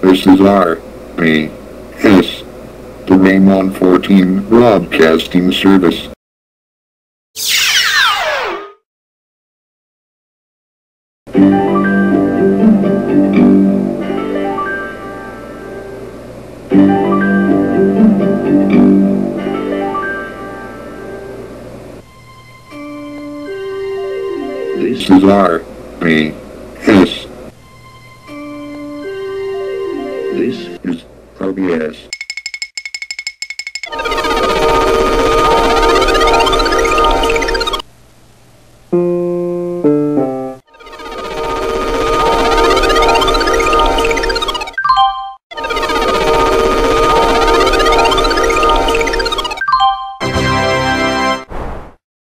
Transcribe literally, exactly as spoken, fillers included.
This is R A S, the Rain one fourteen Broadcasting Service. This is R A S. This is R B S.